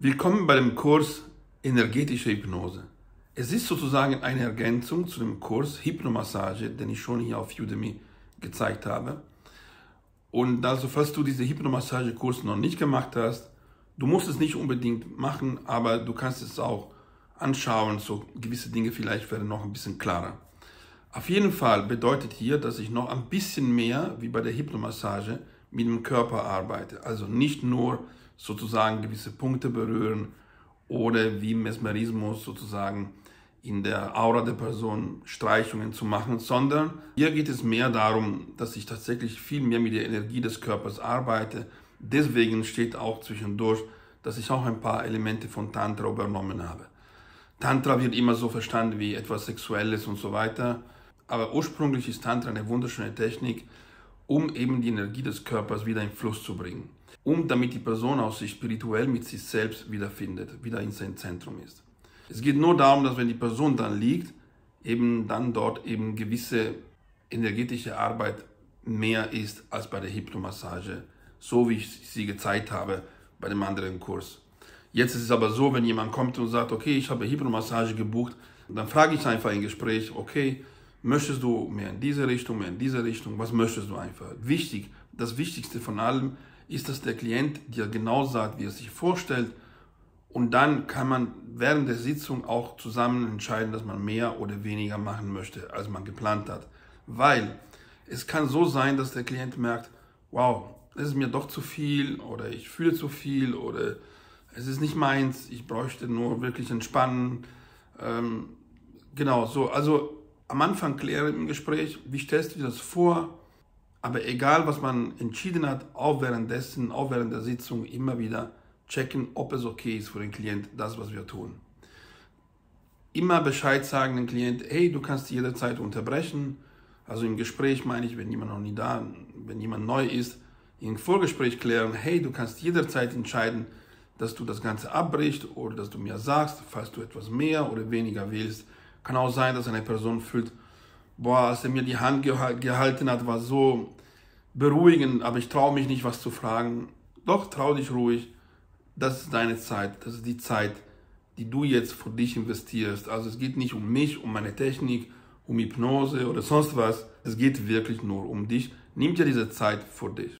Willkommen bei dem Kurs Energetische Hypnose. Es ist sozusagen eine Ergänzung zu dem Kurs Hypnomassage, den ich schon hier auf Udemy gezeigt habe. Und also, falls du diese Hypnomassage-Kurs noch nicht gemacht hast, du musst es nicht unbedingt machen, aber du kannst es auch anschauen, so gewisse Dinge vielleicht werden noch ein bisschen klarer. Auf jeden Fall bedeutet hier, dass ich noch ein bisschen mehr, wie bei der Hypnomassage, mit dem Körper arbeite. Also nicht nur sozusagen gewisse Punkte berühren oder wie Mesmerismus sozusagen in der Aura der Person Streichungen zu machen, sondern hier geht es mehr darum, dass ich tatsächlich viel mehr mit der Energie des Körpers arbeite. Deswegen steht auch zwischendurch, dass ich auch ein paar Elemente von Tantra übernommen habe. Tantra wird immer so verstanden wie etwas Sexuelles und so weiter, aber ursprünglich ist Tantra eine wunderschöne Technik, um eben die Energie des Körpers wieder in Fluss zu bringen, damit die Person auch sich spirituell mit sich selbst wiederfindet, wieder in sein Zentrum ist. Es geht nur darum, dass wenn die Person dann liegt, eben dann dort eben gewisse energetische Arbeit mehr ist als bei der Hypnomassage, so wie ich sie gezeigt habe bei dem anderen Kurs. Jetzt ist es aber so, wenn jemand kommt und sagt, okay, ich habe Hypnomassage gebucht, dann frage ich einfach im Gespräch, okay, möchtest du mehr in diese Richtung, mehr in diese Richtung, was möchtest du einfach? Wichtig, das Wichtigste von allem ist, dass der Klient dir genau sagt, wie er sich vorstellt, und dann kann man während der Sitzung auch zusammen entscheiden, dass man mehr oder weniger machen möchte, als man geplant hat. Weil es kann so sein, dass der Klient merkt, wow, es ist mir doch zu viel oder ich fühle zu viel oder es ist nicht meins, ich bräuchte nur wirklich entspannen. Genau so, also am Anfang kläre im Gespräch, wie stellst du dir das vor? Aber egal, was man entschieden hat, auch währenddessen, auch während der Sitzung immer wieder checken, ob es okay ist für den Klient, das, was wir tun. Immer Bescheid sagen dem Klient, hey, du kannst jederzeit unterbrechen. Also im Gespräch meine ich, wenn jemand noch nie da, wenn jemand neu ist, im Vorgespräch klären, hey, du kannst jederzeit entscheiden, dass du das Ganze abbrichst oder dass du mir sagst, falls du etwas mehr oder weniger willst. Kann auch sein, dass eine Person fühlt, boah, als er mir die Hand gehalten hat, war so beruhigend, aber ich traue mich nicht, was zu fragen. Doch, trau dich ruhig. Das ist deine Zeit. Das ist die Zeit, die du jetzt für dich investierst. Also es geht nicht um mich, um meine Technik, um Hypnose oder sonst was. Es geht wirklich nur um dich. Nimm dir diese Zeit für dich.